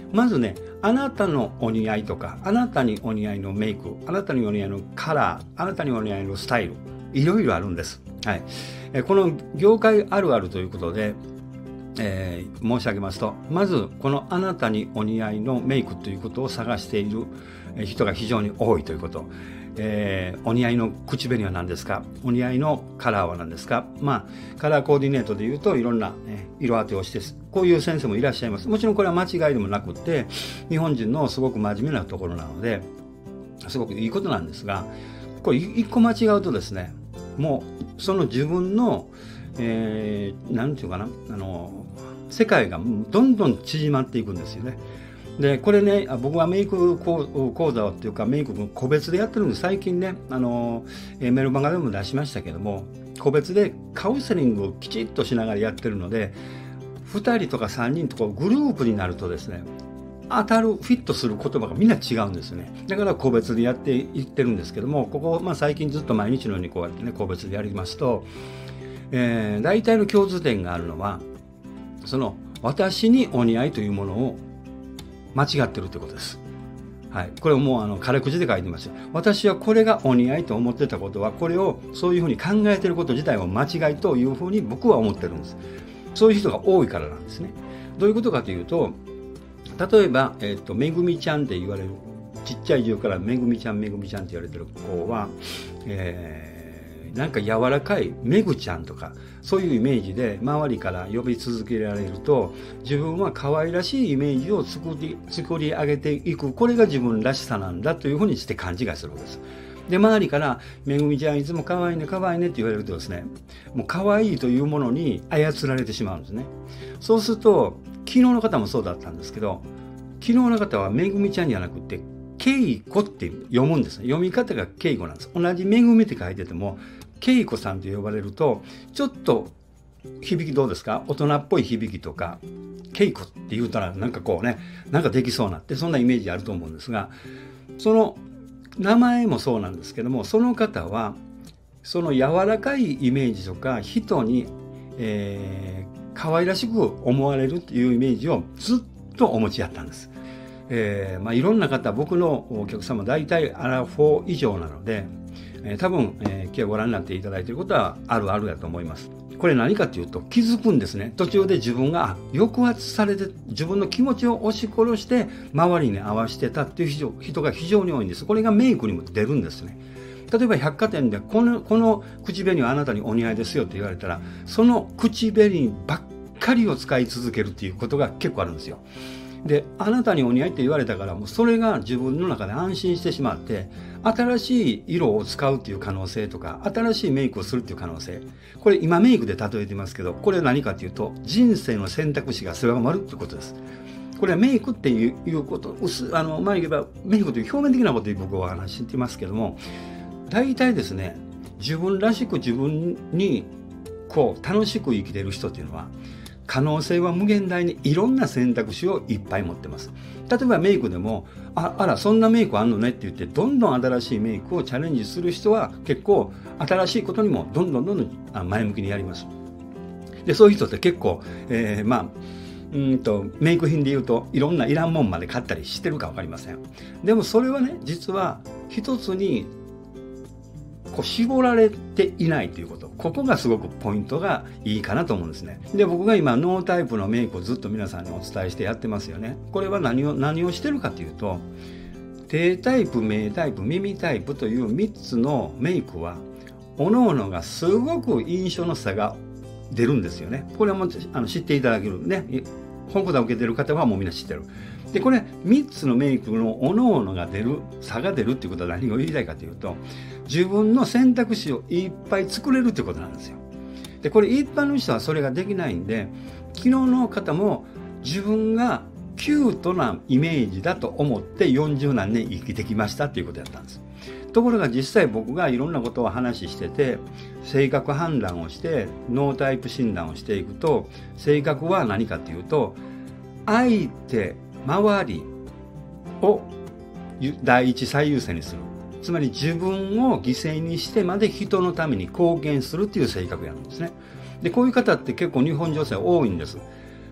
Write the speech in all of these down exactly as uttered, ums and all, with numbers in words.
まずね、あなたのお似合いとか、あなたにお似合いのメイク、あなたにお似合いのカラー、あなたにお似合いのスタイル、いろいろあるんです。はい。えこの業界あるあるということで、えー、申し上げますと、まずこのあなたにお似合いのメイクということを探している人が非常に多いということ。えー、お似合いの口紅は何ですか、お似合いのカラーは何ですか。まあカラーコーディネートでいうといろんな、ね、色当てをして、こういう先生もいらっしゃいます。もちろんこれは間違いでもなくって日本人のすごく真面目なところなのですごくいいことなんですが、これ一個間違うとですね、もうその自分の、えー、なんていうかな、あの世界がどんどん縮まっていくんですよね。でこれね、僕はメイク講座っていうかメイクの個別でやってるんです。最近ね、あのメルマガでも出しましたけども、個別でカウンセリングをきちっとしながらやってるので、ふたりとかさんにんとかグループになるとですね、当たるフィットする言葉がみんな違うんですよね。だから個別でやっていってるんですけども、ここ、まあ、最近ずっと毎日のようにこうやってね個別でやりますと、えー、大体の共通点があるのは、その私にお似合いというものを間違ってるということです。はい、これをもうあの軽口で書いてます。私はこれがお似合いと思ってたことは、これをそういうふうに考えてること自体は間違いというふうに僕は思ってるんです。そういう人が多いからなんですね。どういうことかというと、例えば、えっと、めぐみちゃんって言われる、ちっちゃい字からめぐみちゃんめぐみちゃんって言われてる子は、えー、なんか柔らかいめぐちゃんとかそういうイメージで周りから呼び続けられると、自分は可愛らしいイメージを作り作り上げていく、これが自分らしさなんだというふうにして勘違いするわけです。で周りから「めぐみちゃんいつも可愛いね可愛いね」って言われるとですね、もう可愛いというものに操られてしまうんですね。そうすると昨日の方もそうだったんですけど、昨日の方はめぐみちゃんじゃなくてけいこって読むんですね。読み方がけいこなんです。同じめぐみって書いててもけいこさんと呼ばれるとちょっと響きどうですか、大人っぽい響きとか、けいこって言うたらなんかこうね、なんかできそうなってそんなイメージあると思うんですが、その名前もそうなんですけども、その方はその柔らかいイメージとか人に、えー、可愛らしく思われるっていうイメージをずっとお持ちやったんです。えーまあ、いろんな方、僕のお客様大体アラフォー以上なので、えー、多分、えー、今日ご覧になっていただいていることはあるあるだと思います。これ何かというと、気づくんですね。途中で自分が抑圧されて自分の気持ちを押し殺して周りに合わせてたっていう人が非常に多いんです。これがメイクにも出るんですね。例えば百貨店でこの、この口紅はあなたにお似合いですよって言われたら、その口紅ばっかりを使い続けるっていうことが結構あるんですよ。で、あなたにお似合いって言われたから、もうそれが自分の中で安心してしまって、新しい色を使うっていう可能性とか、新しいメイクをするっていう可能性。これ今メイクで例えてますけど、これは何かというと、人生の選択肢が狭まるってことです。これはメイクっていうこと、あの、前言えばメイクという表面的なことで僕はお話ししてますけども、大体ですね、自分らしく自分にこう楽しく生きている人っていうのは、可能性は無限大にいろんな選択肢をいっぱい持ってます。例えばメイクでも、あ、あら、そんなメイクあんのねって言って、どんどん新しいメイクをチャレンジする人は結構新しいことにもどんどんどんどん前向きにやります。で、そういう人って結構、えー、まあ、うんとメイク品で言うといろんないらんもんまで買ったりしてるか分かりません。でもそれはね、実は一つにこう絞られていないということ、ここがすごくポイントがいいかなと思うんですね。で、僕が今ノータイプのメイクをずっと皆さんにお伝えしてやってますよね。これは何を何をしてるかというと、手タイプ、目タイプ、耳タイプというみっつのメイクは各々がすごく印象の差が出るんですよね。これはもうあの知っていただけるね、本講座を受けてる方はもうみんな知ってる。で、これみっつのメイクの各々が出る差が出るっていうことは何を言いたいかというと、自分の選択肢をいっぱい作れるってことなんですよ。で、これ一般の人はそれができないんで、昨日の方も自分がキュートなイメージだと思ってよんじゅうなんねん生きてきましたっていうことやったんです。ところが実際僕がいろんなことを話してて、性格判断をしてノータイプ診断をしていくと、性格は何かっていうと、相手周りを第一最優先にする、つまり自分を犠牲にしてまで人のために貢献するっていう性格なんですね。で、こういう方って結構日本女性多いんです。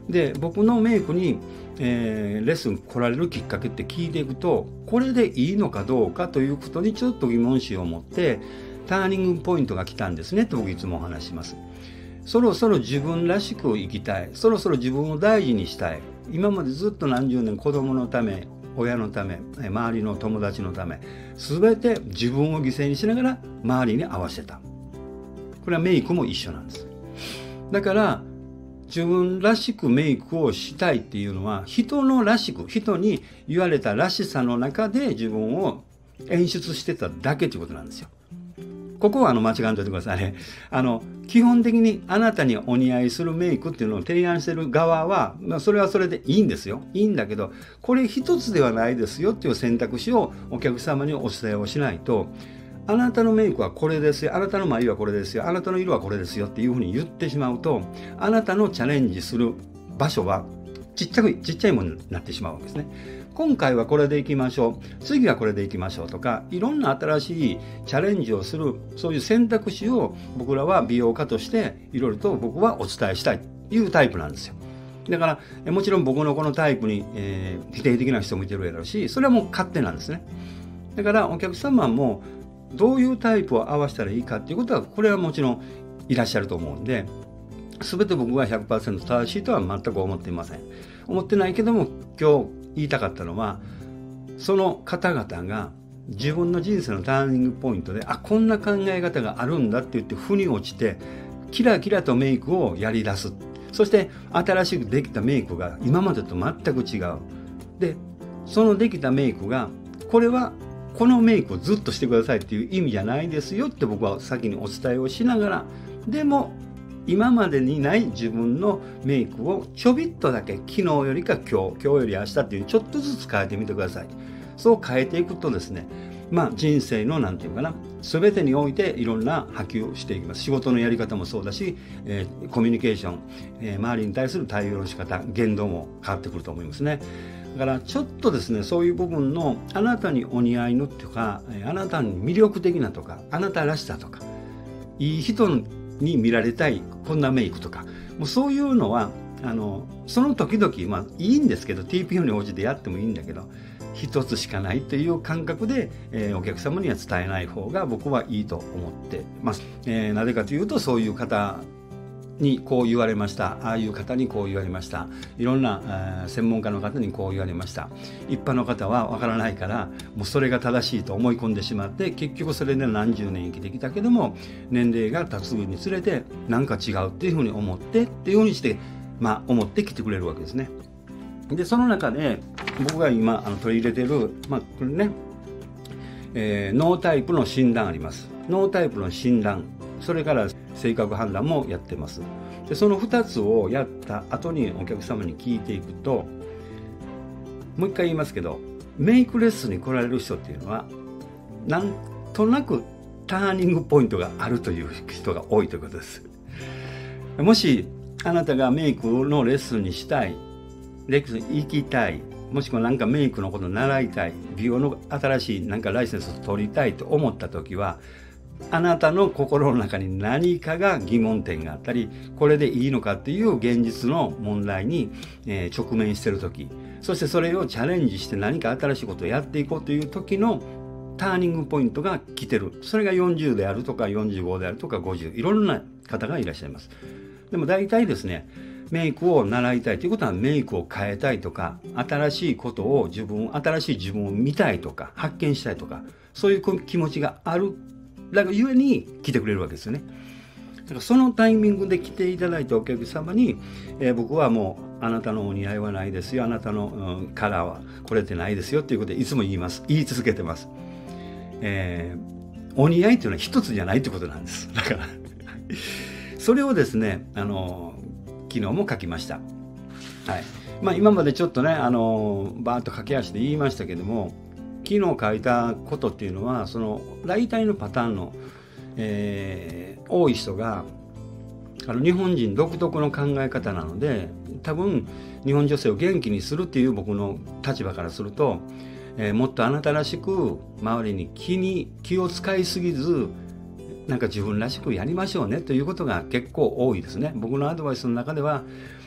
で僕のメイクに、えー、レッスン来られるきっかけって聞いていくと、これでいいのかどうかということにちょっと疑問視を持って、ターニングポイントが来たんですねと僕いつもお話します。そろそろ自分らしく生きたい、そろそろ自分を大事にしたい。今までずっと何十年子供のため、親のため、周りの友達のため、全て自分を犠牲にしながら周りに合わせた。これはメイクも一緒なんです。だから自分らしくメイクをしたいっていうのは、人のらしく、人に言われたらしさの中で自分を演出してただけということなんですよ。ここはあの間違わんといてくださいね。あの基本的にあなたにお似合いするメイクっていうのを提案してる側は、まあ、それはそれでいいんですよ。いいんだけど、これ一つではないですよっていう選択肢をお客様にお伝えをしないと、あなたのメイクはこれですよ、あなたの眉はこれですよ、あなたの色はこれですよっていうふうに言ってしまうと、あなたのチャレンジする場所はちっちゃくちっちゃいものになってしまうわけですね。今回はこれでいきましょう、次はこれでいきましょうとか、いろんな新しいチャレンジをする、そういう選択肢を僕らは美容家としていろいろと僕はお伝えしたいというタイプなんですよ。だからもちろん僕のこのタイプに、えー、否定的な人もいてるやろうし、それはもう勝手なんですね。だからお客様もどういうタイプを合わせたらいいかっていうことは、これはもちろんいらっしゃると思うんで、全て僕は ひゃくパーセント 正しいとは全く思っていません。思ってないけども、今日言いたかったのは、その方々が自分の人生のターニングポイントで、あ、こんな考え方があるんだって言って腑に落ちて、キラキラとメイクをやり出す。そして新しくできたメイクが今までと全く違う。で、そのできたメイクが、これはこのメイクをずっとしてくださいっていう意味じゃないですよって僕は先にお伝えをしながら、でも今までにない自分のメイクをちょびっとだけ、昨日よりか今日、今日より明日っていうちょっとずつ変えてみてください。そう変えていくとですね、まあ人生のなんていうかな、全てにおいていろんな波及をしていきます。仕事のやり方もそうだし、えー、コミュニケーション、えー、周りに対する対応の仕方、言動も変わってくると思いますね。だからちょっとですね、そういう部分のあなたにお似合いのとか、あなたに魅力的なとか、あなたらしさとか、いい人に見られたいこんなメイクとか、もうそういうのはあのその時々、まあいいんですけど、 ティーピーオー に応じてやってもいいんだけど、一つしかないという感覚で、えー、お客様には伝えない方が僕はいいと思ってます。えー、なぜかというと、そういう方にこう言われました、ああいう方にこう言われました、いろんな、えー、専門家の方にこう言われました。一般の方はわからないから、もうそれが正しいと思い込んでしまって、結局それで何十年生きてきたけども、年齢が経つにつれてなんか違うっていうふうに思ってっていうふうにして、まあ思ってきてくれるわけですね。でその中で僕が今あの取り入れてる、まあこれね、えー、ノータイプの診断あります。ノータイプの診断、それから性格判断もやってます。でそのふたつをやった後にお客様に聞いていくと、もう一回言いますけど、メイクレッスンに来られる人っていうのはなんとなくターニングポイントがあるという人が多いということです。もしあなたがメイクのレッスンにしたい、レッスン行きたい、もしくは何かメイクのことを習いたい、美容の新しい何かライセンスを取りたいと思った時は、あなたの心の中に何かが疑問点があったり、これでいいのかっていう現実の問題に、えー、直面している時、そしてそれをチャレンジして何か新しいことをやっていこうという時のターニングポイントが来てる。それがよんじゅうであるとかよんじゅうごであるとかごじゅう、いろんな方がいらっしゃいます。でも大体ですね、メイクを習いたいということはメイクを変えたいとか、新しいことを自分、新しい自分を見たいとか、発見したいとか、そういう気持ちがある。だからゆえに来てくれるわけですよね。だからそのタイミングで来ていただいたお客様に、えー、僕はもうあなたのお似合いはないですよ、あなたの、うん、カラーはこれでないですよっていうことでいつも言います。言い続けてます。えー、お似合いっていうのは一つじゃないってことなんです。だからそれをですね、あの昨日も書きました。はい。まあ今までちょっとね、あのバーッと駆け足で言いましたけども、昨日書いたことっていうのは、その大体のパターンの、えー、多い人があの日本人独特の考え方なので、多分日本女性を元気にするっていう僕の立場からすると、えー、もっとあなたらしく周りに気に気を使いすぎず、なんか自分らしくやりましょうねということが結構多いですね。僕のアドバイスの中では、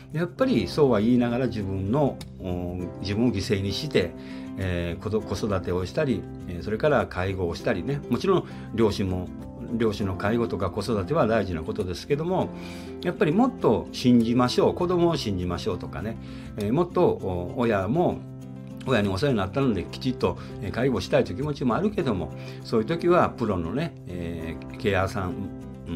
やっぱりそうは言いながら自分の自分を犠牲にして、えー、子育てをしたり、それから介護をしたりね、もちろん両親も両親の介護とか子育ては大事なことですけども、やっぱりもっと信じましょう、子供を信じましょうとかね、えー、もっと親も親にお世話になったのできちっと介護したいという気持ちもあるけども、そういう時はプロのね、えー、ケアさん、うん、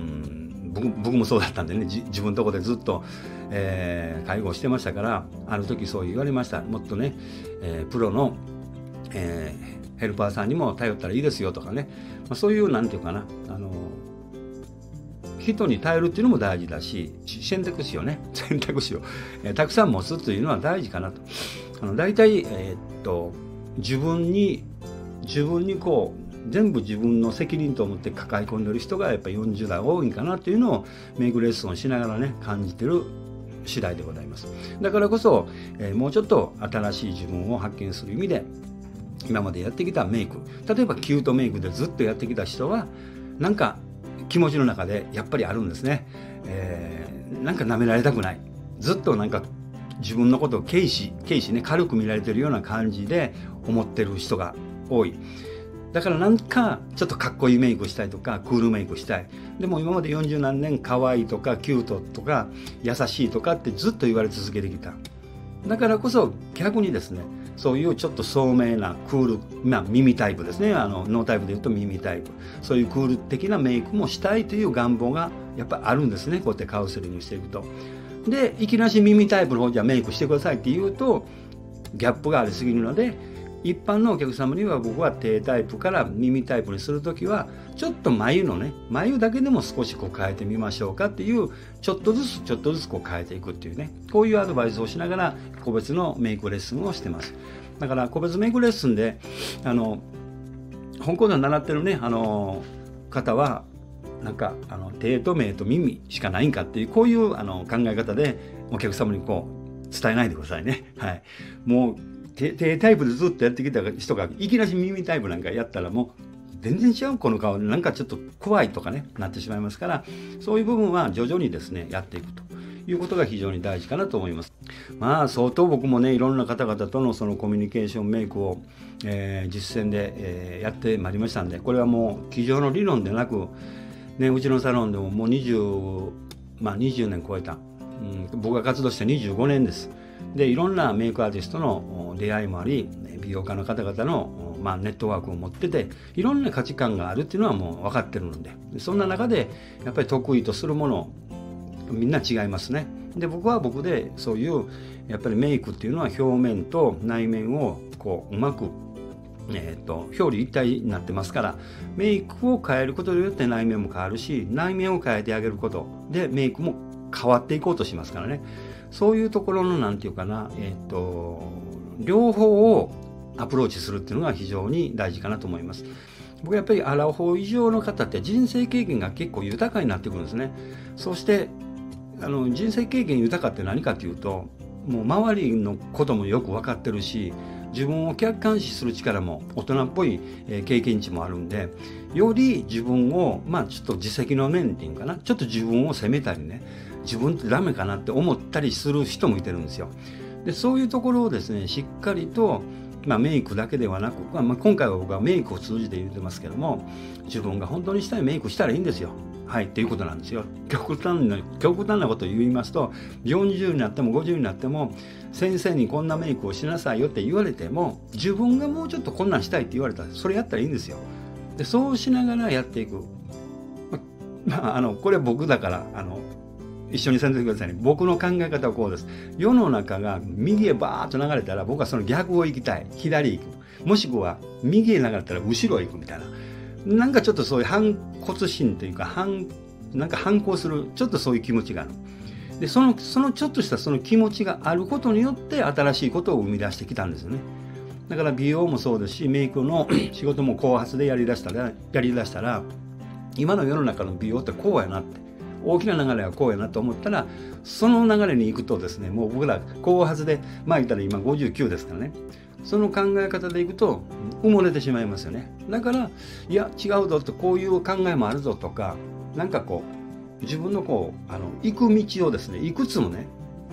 僕, 僕もそうだったんでね、自分のところでずっと、えー、介護をしてましたから、ある時そう言われました。もっとね、えー、プロの、えー、ヘルパーさんにも頼ったらいいですよとかね、まあ、そういうなんていうかな、あの人に頼るっていうのも大事だし、選択肢をね選択肢を、えー、たくさん持つというのは大事かなと。あの大体、えー、っと自分に自分にこう全部自分の責任と思って抱え込んでる人がやっぱりよんじゅう代多いんかなというのをメイクレッスンをしながらね感じてる次第でございます。だからこそ、えー、もうちょっと新しい自分を発見する意味で今までやってきたメイク、例えばキュートメイクでずっとやってきた人はなんか気持ちの中でやっぱりあるんですね、えー、なんか舐められたくない、ずっとなんか自分のことを軽視軽視ね軽く見られてるような感じで思ってる人が多い。だからなんかちょっとかっこいいメイクしたいとかクールメイクしたい。でも今までよんじゅうなんねん可愛いとかキュートとか優しいとかってずっと言われ続けてきた。だからこそ逆にですね、そういうちょっと聡明なクール、まあ耳タイプですね、あのノータイプで言うと耳タイプ、そういうクール的なメイクもしたいという願望がやっぱりあるんですね、こうやってカウンセリングしていくと。でいきなし耳タイプの方じゃメイクしてくださいって言うとギャップがありすぎるので、一般のお客様には僕は低タイプから耳タイプにするときはちょっと眉のね眉だけでも少しこう変えてみましょうかっていう、ちょっとずつちょっとずつこう変えていくっていうね、こういうアドバイスをしながら個別のメイクレッスンをしてます。だから個別メイクレッスンであの香港で習ってるねあの方はなんかあの手と目と耳しかないんかっていう、こういうあの考え方でお客様にこう伝えないでくださいね。はい、もう手タイプでずっとやってきた人がいきなり耳タイプなんかやったらもう全然違うこの顔でなんかちょっと怖いとかねなってしまいますから、そういう部分は徐々にですねやっていくということが非常に大事かなと思います。まあ相当僕もねいろんな方々とのそのコミュニケーションメイクを、えー、実践で、えー、やってまいりましたんで、これはもう机上の理論でなく、ね、うちのサロンでももうにじゅう、まあ、にじゅうねん超えた、うん、僕が活動してにじゅうごねんです。でいろんなメイクアーティストの出会いもあり、美容家の方々の、まあ、ネットワークを持ってていろんな価値観があるっていうのはもう分かってるので、そんな中でやっぱり得意とするものみんな違いますね。で僕は僕でそういうやっぱりメイクっていうのは表面と内面をこううまくえー、と表裏一体になってますから、メイクを変えることによって内面も変わるし、内面を変えてあげることでメイクも変わっていこうとしますからね。そういうところのなんていうかな、えー、と両方をアプローチするっていうのが非常に大事かなと思います。僕はやっぱりアラフォー以上の方って人生経験が結構豊かになってくるんですね。そしてあの人生経験豊かって何かというと、もう周りのこともよく分かってるし、自分を客観視する力も大人っぽい経験値もあるんで、より自分をまあちょっと自責の面っていうかな、ちょっと自分を責めたりね、自分ってダメかなって思ったりする人もいてるんですよ。でそういうところをですねしっかりと、まあ、メイクだけではなく、まあ、今回は僕はメイクを通じて言ってますけども、自分が本当にしたいメイクしたらいいんですよ。はいっていうことなんですよ。極端な極端なことを言いますと、よんじゅうになってもごじゅうになっても先生にこんなメイクをしなさいよって言われても、自分がもうちょっとこんなんしたいって言われたらそれやったらいいんですよ。でそうしながらやっていく、まあ、あのこれ僕だからあの一緒にせんといてくださいね。僕の考え方はこうです。世の中が右へバーッと流れたら僕はその逆を行きたい、左へ行く、もしくは右へ流れたら後ろへ行くみたいな、なんかちょっとそういう反骨心というか反なんか反抗するちょっとそういう気持ちがある。でそのそのちょっとしたその気持ちがあることによって新しいことを生み出してきたんですよね。だから美容もそうですし、メイクの仕事も後発でやりだしたらやりだしたら今の世の中の美容ってこうやなって、大きな流れはこうやなと思ったら、その流れに行くとですね、もう僕ら後発でまあ言ったら今ごじゅうきゅうですからね、その考え方でいくと埋もれてしまいますよね。だからいや違うぞと、こういう考えもあるぞとか、なんかこう自分のこうあの行く道をですねいくつもね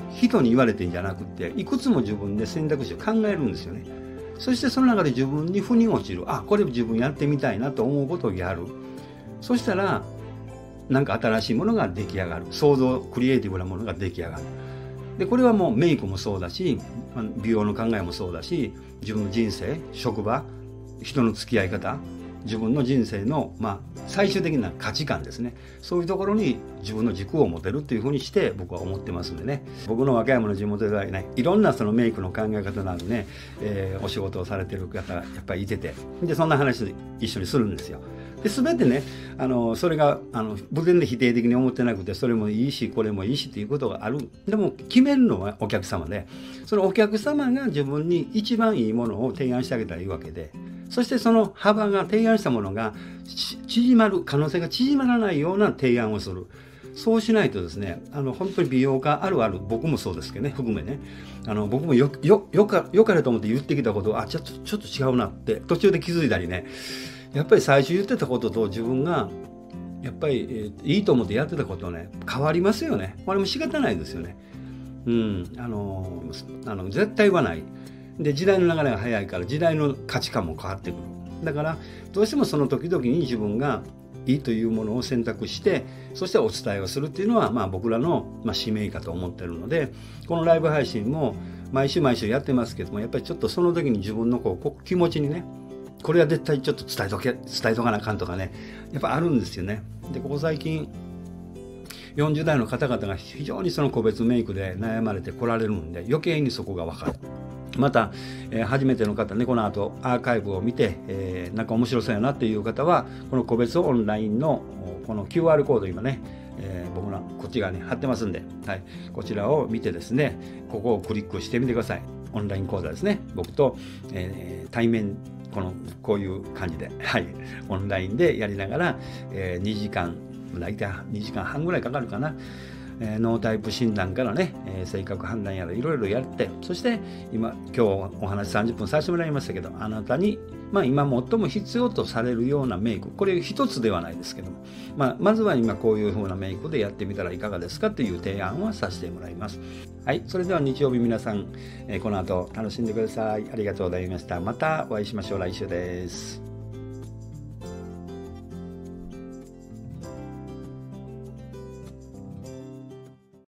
人に言われてんじゃなくて、いくつも自分で選択肢を考えるんですよね。そしてその中で自分に腑に落ちる、あ、これ自分やってみたいなと思うことをやる。そしたらなんか新しいものが出来上がる、創造クリエイティブなものが出来上がる。でこれはもうメイクもそうだし、美容の考えもそうだし、自分の人生、職場、人の付き合い方、自分の人生の、まあ、最終的な価値観ですね。そういうところに自分の軸を持てるというふうにして僕は思ってますんでね。僕の和歌山の地元ではね、いろんなそのメイクの考え方などね、えー、お仕事をされてる方がやっぱりいてて、でそんな話で一緒にするんですよ。で全てね、あのそれがあの全然否定的に思ってなくて、それもいいしこれもいいしっていうことがある。でも決めるのはお客様で、そのお客様が自分に一番いいものを提案してあげたらいいわけで、そしてその幅が、提案したものが縮まる可能性が縮まらないような提案をする。そうしないとですね、あの本当に美容家あるある、僕もそうですけどね、含めね、あの僕もよよよかよかれと思って言ってきたことを、あ、ちょっとちょっと違うなって途中で気づいたりね、やっぱり最初言ってたことと自分がやっぱり、えー、いいと思ってやってたことはね、変わりますよね。これも仕方ないですよね。うん、あのあの絶対言わない。で時代の流れが早いから時代の価値観も変わってくる。だからどうしてもその時々に自分がいいというものを選択して、そしてお伝えをするっていうのは、まあ、僕らの、まあ、使命かと思ってるので、このライブ配信も毎週毎週やってますけども、やっぱりちょっとその時に自分のこう気持ちにね、これは絶対ちょっと伝えとけ伝えとかなあかんとかね、やっぱあるんですよね。でここ最近よんじゅう代の方々が非常にその個別メイクで悩まれてこられるんで、余計にそこが分かる。また、えー、初めての方ね、この後アーカイブを見て、えー、なんか面白そうやなっていう方は、この個別オンラインのこの キューアール コード今ね、えー、僕のこっち側に貼ってますんで、はい、こちらを見てですね、ここをクリックしてみてください。オンライン講座ですね。僕と、えー、対面、このこういう感じで、はい、オンラインでやりながら、えー、にじかん、大体にじかんはんぐらいかかるかな。えー、ノータイプ診断からね、えー、性格判断やらいろいろやって、そして今今日お話さんじゅっぷんさせてもらいましたけど、あなたに、まあ、今最も必要とされるようなメイク、これ一つではないですけども、まあ、まずは今こういう風なメイクでやってみたらいかがですかという提案はさせてもらいます。はい、それでは日曜日皆さん、えー、この後楽しんでください。ありがとうございました。またお会いしましょう。来週です。